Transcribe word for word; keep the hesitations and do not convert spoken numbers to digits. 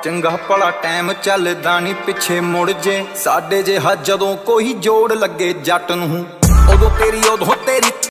चंगा भला टाइम चलदा नी पिछे मुड़ जे साडे जिहा जदों कोई जोड़ लगे जट नूं उदों तेरी उदों तेरी